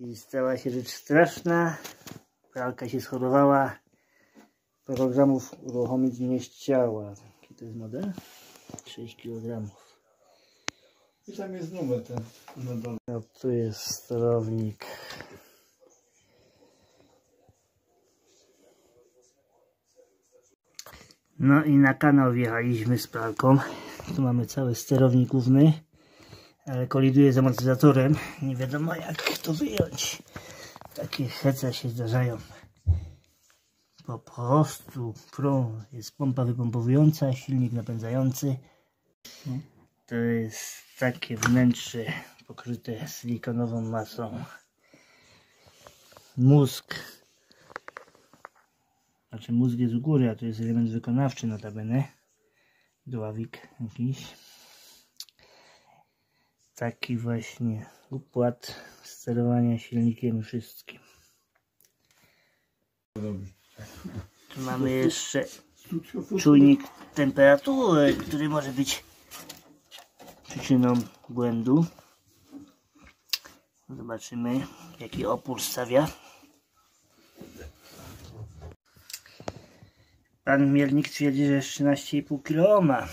I stała się rzecz straszna. Pralka się schorowała. Programów uruchomić nie chciała. Jaki to jest model? 6 kg. I tam jest numer ten na dole. No, tu jest sterownik. No i na kanał wjechaliśmy z pralką. Tu mamy cały sterownik główny, ale koliduje z amortyzatorem. Nie wiadomo jak to wyjąć. Takie hece się zdarzają. Po prostu jest pompa wypompowująca, silnik napędzający. To jest takie wnętrze pokryte silikonową masą. Mózg. Znaczy mózg jest u góry, a to jest element wykonawczy notabene. Dławik jakiś. Taki właśnie układ sterowania silnikiem wszystkim. Tu mamy jeszcze czujnik temperatury, który może być przyczyną błędu. Zobaczymy jaki opór stawia. Pan miernik twierdzi, że jest 13,5 kg ma.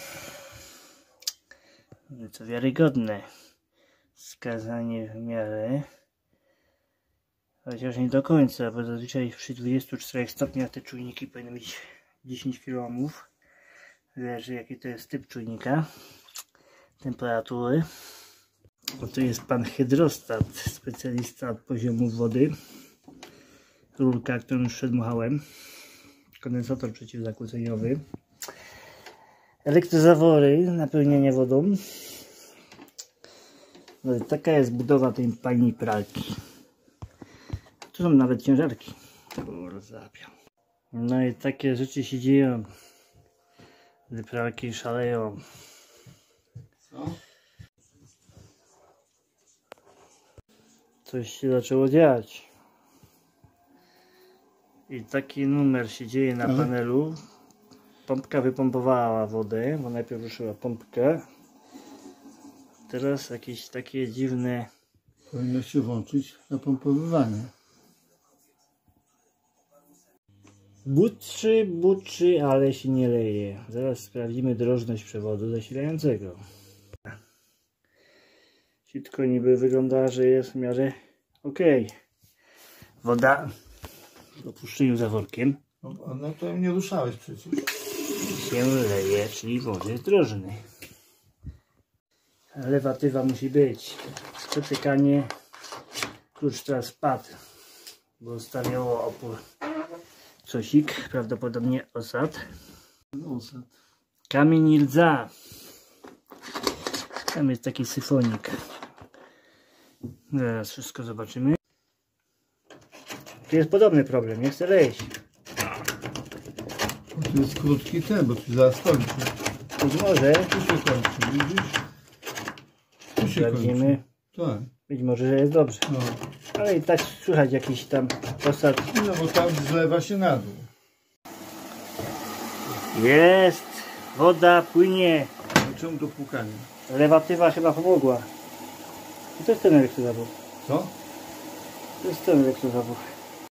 Co wiarygodne wskazanie w miarę. Chociaż nie do końca, bo zazwyczaj przy 24 stopniach te czujniki powinny mieć 10 kg. Zależy jaki to jest typ czujnika temperatury. Bo tu jest pan hydrostat, specjalista od poziomu wody. Rurka, którą już przedmuchałem. Kondensator przeciwzakłóceniowy. Elektrozawory, napełnienie wodą. No, taka jest budowa tej pani pralki. Tu są nawet ciężarki. No i takie rzeczy się dzieją. Te pralki szaleją. Co? Coś się zaczęło dziać. I taki numer się dzieje na panelu. Pompka wypompowała wodę, bo najpierw ruszyła pompkę. Teraz jakieś takie dziwne... Powinno się włączyć napompowywanie. Buczy, ale się nie leje. Zaraz sprawdzimy drożność przewodu zasilającego. Sitko niby wygląda, że jest w miarę ok. Woda w opuszczeniu zaworkiem. No to nie ruszałeś przecież. Się leje, czyli wody drożny. Lewatywa musi być. Przetykanie. Klucz teraz spadł, bo stawiało opór. Cosik, prawdopodobnie osad. Kamień i rdza. Tam jest taki syfonik. Zaraz wszystko zobaczymy. Tu jest podobny problem, nie chcę leść. Tu jest krótki ten, bo tu zaraz kończy. Być może. Tu się kończy, widzisz? Tu się sprawdzimy. Kończy. Tak. Być może, że jest dobrze. No. Ale i tak słychać jakiś tam osad. No bo tam zlewa się na dół. Jest! Woda płynie. Czemu to płukanie? Lewatywa chyba pomogła. I to jest ten elektrozawór. Co? To jest ten elektrozawór.